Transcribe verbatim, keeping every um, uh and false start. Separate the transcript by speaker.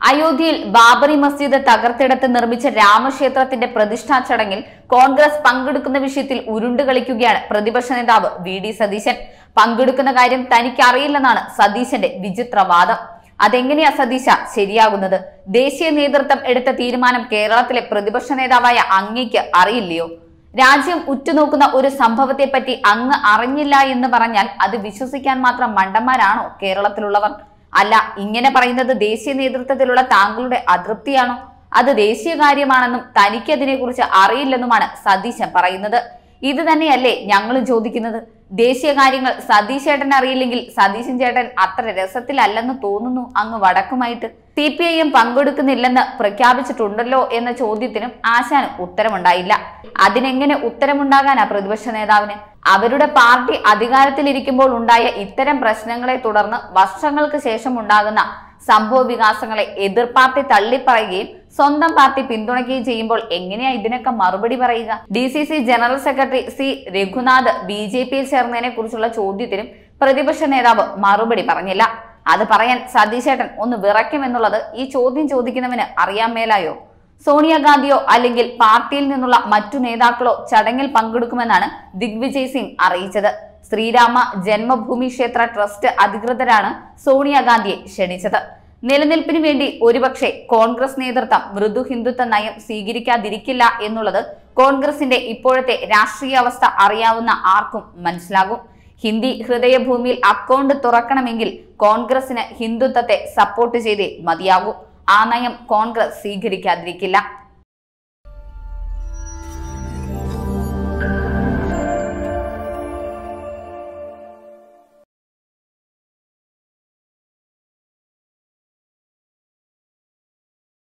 Speaker 1: അയോധ്യയിൽ ബാബറി മസ്ജിദ് തകർത്തെടുത്ത് നിർമ്മിച്ച രാമക്ഷേത്രത്തിന്റെ പ്രതിഷ്ഠാ ചടങ്ങിൽ കോൺഗ്രസ് പങ്കെടുക്കുന്ന വിഷയത്തിൽ ഉരുണ്ടുകളിക്കുകയാണ് പ്രതിപക്ഷ നേതാവ് വി ഡി സതീശൻ. പങ്കെടുക്കുന്ന കാര്യം തനിക്ക് അറിയില്ലെന്നാണ് സതീശന്റെ വിചിത്രവാദം. അതെങ്ങനെയാ സതീശ ശരിയാകുന്നത്? ദേശീയ നേതൃത്വം എടുത്ത തീരുമാനം കേരളത്തിലെ പ്രതിപക്ഷ നേതാവായ അങ്ങയ്ക്ക് അറിയില്ലയോ? രാജ്യം ഉറ്റുനോക്കുന്ന ഒരു സംഭവത്തെ പറ്റി അങ്ങ് അറിഞ്ഞില്ല എന്ന് പറഞ്ഞാൽ അത് വിശ്വസിക്കാൻ മാത്രം മണ്ടന്മാരാണോ കേരളത്തിലുള്ളവർ? അല്ല, ഇങ്ങനെ പറയുന്നത് ദേശീയ നേതൃത്വത്തിലുള്ള താങ്കളുടെ അതൃപ്തിയാണോ? അത് ദേശീയ കാര്യമാണെന്നും തനിക്ക് അതിനെക്കുറിച്ച് അറിയില്ലെന്നുമാണ് സതീശൻ പറയുന്നത്. ഇത് തന്നെയല്ലേ ഞങ്ങളും ചോദിക്കുന്നത്. ദേശീയ കാര്യങ്ങൾ സതീശ് ചേട്ടൻ അറിയില്ലെങ്കിൽ സതീശൻ ചേട്ടൻ അത്ര രസത്തിലല്ലെന്ന് തോന്നുന്നു അങ്ങ് വടക്കുമായിട്ട്. സി പി ഐ എം പങ്കെടുക്കുന്നില്ലെന്ന് പ്രഖ്യാപിച്ചിട്ടുണ്ടല്ലോ എന്ന ചോദ്യത്തിനും ആശാന് ഉത്തരമുണ്ടായില്ല. അതിനെങ്ങനെ ഉത്തരമുണ്ടാകാനാ പ്രതിപക്ഷ നേതാവിന്? അവരുടെ പാർട്ടി അധികാരത്തിലിരിക്കുമ്പോൾ ഉണ്ടായ ഇത്തരം പ്രശ്നങ്ങളെ തുടർന്ന് വർഷങ്ങൾക്ക് ശേഷം ഉണ്ടാകുന്ന സംഭവ വികാസങ്ങളെ എതിർ പാർട്ടി തള്ളിപ്പറയുകയും സ്വന്തം പാർട്ടി പിന്തുണയ്ക്കുകയും ചെയ്യുമ്പോൾ എങ്ങനെയാ ഇതിനൊക്കെ മറുപടി പറയുക? D C C general secretary C Raghunath B J പിയിൽ ചേർന്നതിനെ കുറിച്ചുള്ള ചോദ്യത്തിനും പ്രതിപക്ഷ നേതാവ് മറുപടി പറഞ്ഞില്ല. അത് പറയാൻ സതീശേട്ടൻ ഒന്ന് വിറയ്ക്കുമെന്നുള്ളത് ഈ ചോദ്യം ചോദിക്കുന്നവന് അറിയാൻ മേലായോ? സോണിയാഗാന്ധിയോ അല്ലെങ്കിൽ പാർട്ടിയിൽ നിന്നുള്ള മറ്റു നേതാക്കളോ ചടങ്ങിൽ പങ്കെടുക്കുമെന്നാണ് ദിഗ്വിജയ് സിംഗ് അറിയിച്ചത്. ശ്രീരാമ ജന്മഭൂമി ക്ഷേത്ര ട്രസ്റ്റ് അധികൃതരാണ് സോണിയാഗാന്ധിയെ ക്ഷണിച്ചത്. നിലനിൽപ്പിന് വേണ്ടി ഒരുപക്ഷെ കോൺഗ്രസ് നേതൃത്വം മൃദു ഹിന്ദുത്വ നയം സ്വീകരിക്കാതിരിക്കില്ല എന്നുള്ളത് കോൺഗ്രസിന്റെ ഇപ്പോഴത്തെ രാഷ്ട്രീയ അവസ്ഥ അറിയാവുന്ന ആർക്കും മനസ്സിലാകും. ഹിന്ദി ഹൃദയഭൂമിയിൽ അക്കൗണ്ട് തുറക്കണമെങ്കിൽ കോൺഗ്രസിന് ഹിന്ദുത്വത്തെ സപ്പോർട്ട് ചെയ്തേ മതിയാകൂ. ആ നയം കോൺഗ്രസ് സ്വീകരിക്കാതിരിക്കില്ല.